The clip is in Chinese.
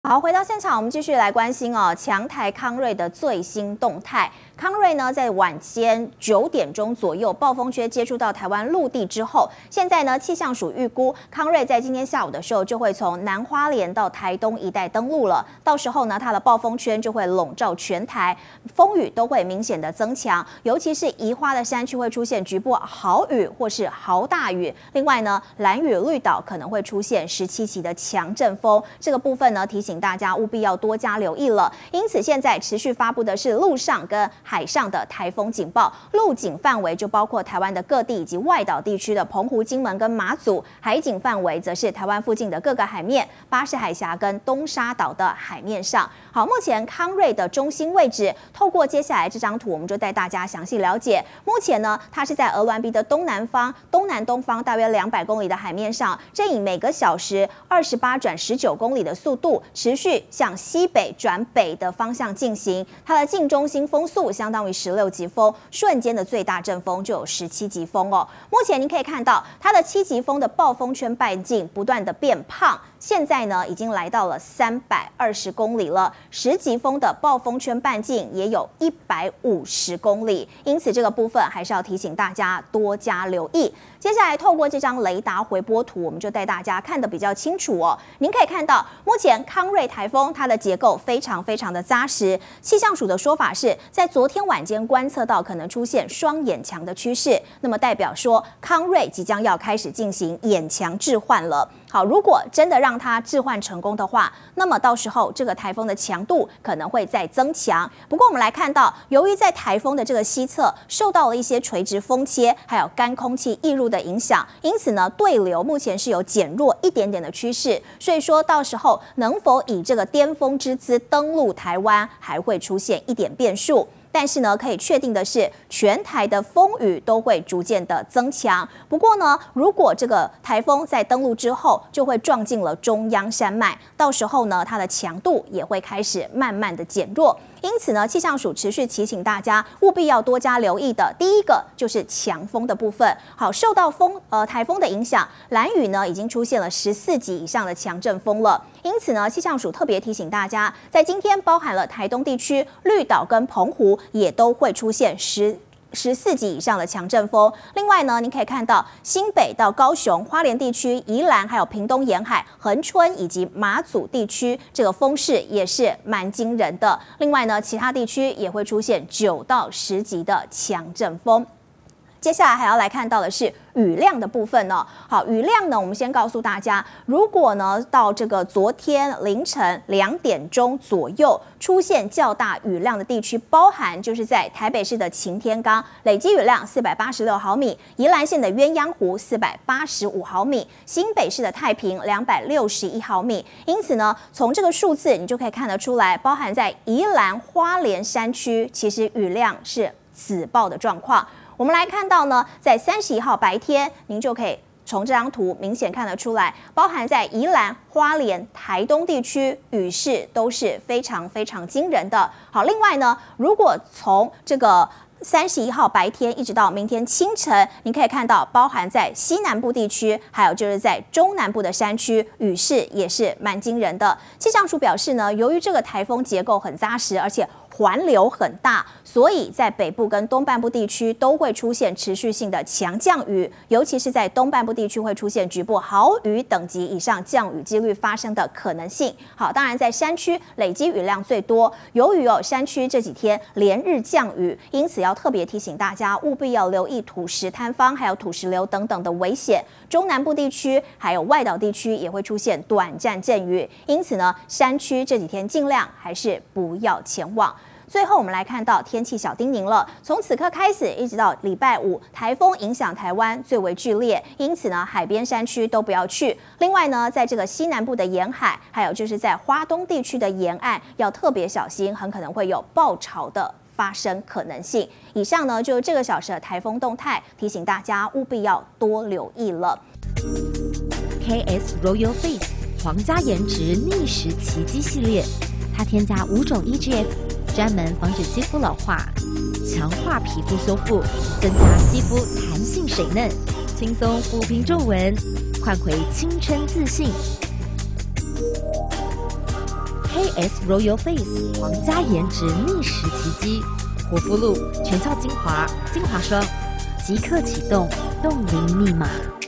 好，回到现场，我们继续来关心强台康瑞的最新动态。康瑞呢，在晚间9点钟左右，暴风圈接触到台湾陆地之后，现在呢，气象署预估康瑞在今天下午的时候就会从南花莲到台东一带登陆了。到时候呢，它的暴风圈就会笼罩全台，风雨都会明显的增强，尤其是宜花的山区会出现局部豪雨或是豪大雨。另外呢，兰屿绿岛可能会出现17级的强阵风，这个部分呢，提醒大家务必要多加留意了。因此，现在持续发布的是陆上跟海上的台风警报，陆警范围就包括台湾的各地以及外岛地区的澎湖、金门跟马祖；海警范围则是台湾附近的各个海面、巴士海峡跟东沙岛的海面上。好，目前康瑞的中心位置，透过接下来这张图，我们就带大家详细了解。目前呢，它是在鹅銮鼻的东南方、东南东方大约200公里的海面上，正以每个小时28转19公里的速度，持续向西北转北的方向进行。它的近中心风速相当于16级风，瞬间的最大阵风就有17级风哦。目前您可以看到，它的7级风的暴风圈半径不断的变胖。现在呢，已经来到了320公里了，10级风的暴风圈半径也有150公里，因此这个部分还是要提醒大家多加留意。接下来透过这张雷达回波图，我们就带大家看得比较清楚哦。您可以看到，目前康瑞台风它的结构非常的扎实。气象署的说法是在昨天晚间观测到可能出现双眼强的趋势，那么代表说康瑞即将要开始进行眼强置换了。好，如果真的让它置换成功的话，那么到时候这个台风的强度可能会再增强。不过我们来看到，由于在台风的这个西侧受到了一些垂直风切还有干空气溢入的影响，因此呢，对流目前是有减弱一点点的趋势。所以说到时候能否以这个巅峰之姿登陆台湾，还会出现一点变数。但是呢，可以确定的是，全台的风雨都会逐渐的增强。不过呢，如果这个台风在登陆之后，就会撞进了中央山脉，到时候呢，它的强度也会开始慢慢的减弱。因此呢，气象署持续提醒大家，务必要多加留意的。第一个就是强风的部分。好，受到台风的影响，兰屿呢已经出现了14级以上的强阵风了。因此呢，气象署特别提醒大家，在今天包含了台东地区、绿岛跟澎湖也都会出现14级以上的强阵风。另外呢，您可以看到新北到高雄、花莲地区、宜兰还有屏东沿海、恒春以及马祖地区，这个风势也是蛮惊人的。另外呢，其他地区也会出现9到10级的强阵风。接下来还要来看到的是雨量的部分呢。好，雨量呢，我们先告诉大家，如果呢到这个昨天凌晨2点钟左右出现较大雨量的地区，包含就是在台北市的擎天岗，累积雨量486毫米；宜兰县的鸳鸯湖485毫米；新北市的太平261毫米。因此呢，从这个数字你就可以看得出来，包含在宜兰花莲山区，其实雨量是紫爆的状况。我们来看到呢，在31号白天，您就可以从这张图明显看得出来，包含在宜兰、花莲、台东地区，雨势都是非常惊人的。好，另外呢，如果从这个31号白天一直到明天清晨，你可以看到，包含在西南部地区，还有就是在中南部的山区，雨势也是蛮惊人的。气象署表示呢，由于这个台风结构很扎实，而且环流很大，所以在北部跟东半部地区都会出现持续性的强降雨，尤其是在东半部地区会出现局部豪雨等级以上降雨几率发生的可能性。好，当然在山区累积雨量最多，由于山区这几天连日降雨，因此要特别提醒大家，务必要留意土石坍方还有土石流等等的危险。中南部地区还有外岛地区也会出现短暂阵雨，因此呢，山区这几天尽量还是不要前往。最后，我们来看到天气小叮咛了。从此刻开始，一直到礼拜5，台风影响台湾最为剧烈，因此呢，海边山区都不要去。另外呢，在这个西南部的沿海，还有就是在花东地区的沿岸，要特别小心，很可能会有暴潮的发生可能性。以上呢，就是这个小时的台风动态，提醒大家务必要多留意了。 KS Royal Face 皇家颜值逆时奇迹系列，它添加5种 EGF。专门防止肌肤老化，强化皮肤修复，增加肌肤弹性水嫩，轻松抚平皱纹，焕回青春自信。 KS Royal Face 皇家颜值逆时奇迹，活肤露全效精华，精华霜即刻启动冻龄密码。